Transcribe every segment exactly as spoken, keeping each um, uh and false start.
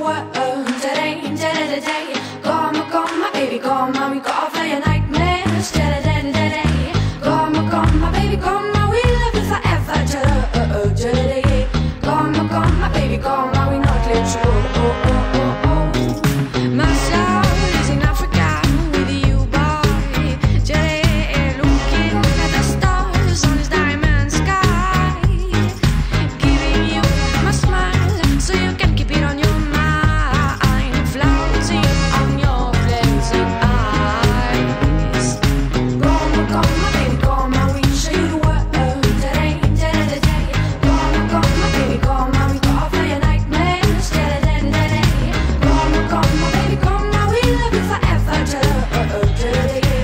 world today, today, today. Come on, come on, baby, come on, we got all your nightmares. Today, today, today. Come on, come on, baby, come on, we love you forever. Today, today. Come on, come on, baby, come on, we not let you go. Oh, oh, oh, oh. My soul is in Africa with you, boy. Today, looking at the stars on this diamond sky, giving you my smile so you can keep it on your mind, floating on your blazing eyes. Come on, come on, baby, come on, we show you the world today, today, today. Come on, come on, baby, come on, we got all your nightmares. Today, today, today. Come on, come on, baby, come on, we love you forever. Today, today.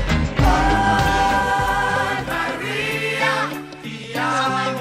Oh, Maria, ti amo.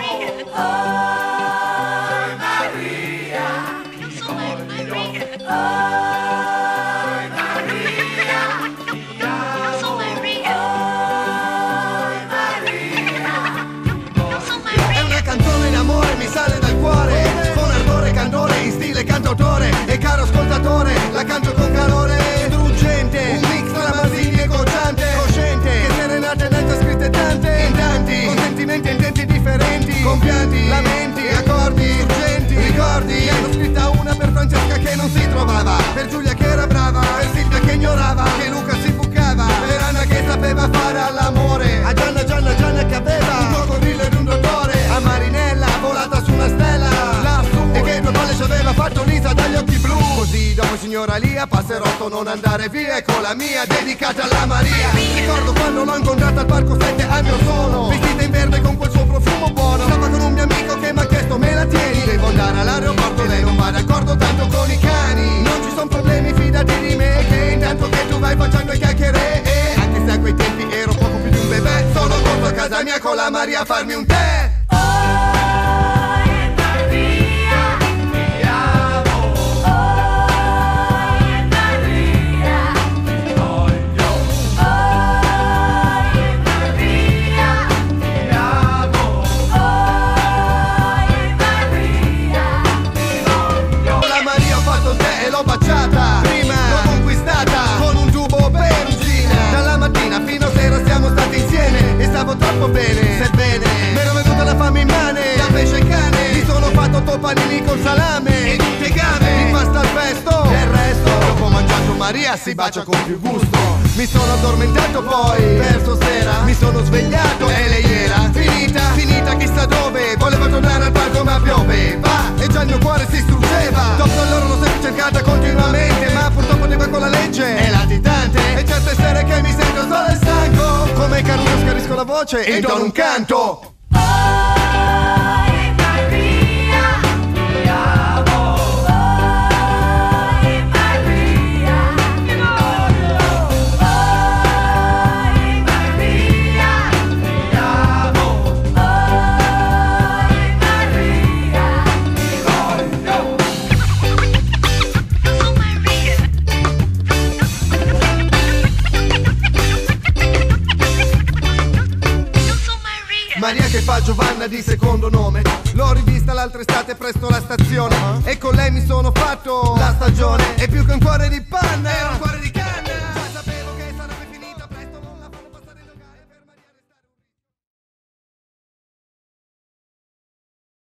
Oh, Maria, io sono Maria. Oh, Maria, ti amo. Io sono Maria. Oh, Maria, io sono Maria. È una canzone d'amore, mi sale dal cuore, con ardore, candore, in stile cantautore. E caro ascoltatore, la canto con calore struggente, un mix tra Masini e Cocciante, cosciente, che serenate ne ha scritte tante, in tanti, con sentimenti e intenti differenti, con pianti, lamenti, accordi, urgenti, ricordi. Ne hanno scritta una per Francesca che non si trovava, per Giulia che era brava, per Silvia che ignorava, che Luca si bucava, per Anna che sapeva fare all'amore, a Gianna, Gianna, Gianna che aveva un coccodrillo ed un dottore, a Marinella volata su una stella lassù, e che due palle ci aveva fatto Lisa dagli occhi blu. Così dopo signora Lia passerotto non andare via, ecco la mia dedicata alla Maria. Ricordo quando l'ho incontrata al parco sette anni or sono, vestita in verde con quel suo profumo buono. Stava con un mio amico che mi ha chiesto me la tieni, devo andare all'aeroporto, lei non va d'accordo tanto con i cani. Non ci son problemi, fidati di me, che intanto che tu vai facendo i chiacchiere, e anche se a quei tempi ero poco più di un bebè, sono corso a casa mia con la Maria a farmi un tè. L'ho baciata, prima l'ho conquistata con un tubo perugina. Dalla mattina fino a sera siamo stati insieme e stavo troppo bene, sebbene m'ero venuta la fame immane, da pesce e cane. Mi sono fatto otto panini con salame e tutte game di pasta al pesto. Del resto, dopo mangiato Maria si bacia con più gusto. Mi sono addormentato poi, verso sera mi sono svegliato e lei era finita, finita chissà dove. Voleva tornare al parco ma pioveva e già il mio cuore si struggeva. Dopo allora l'ho sempre cercata continuamente, ma purtroppo arriva con la legge è latitante. E certe sere che mi sento solo e stanco, come Caruso schiarisco la voce e intono un canto. Maria che fa Giovanna di secondo nome, l'ho rivista l'altra estate presso la stazione, uh-huh. E con lei mi sono fatto la stagione, e più che un cuore di panna era un cuore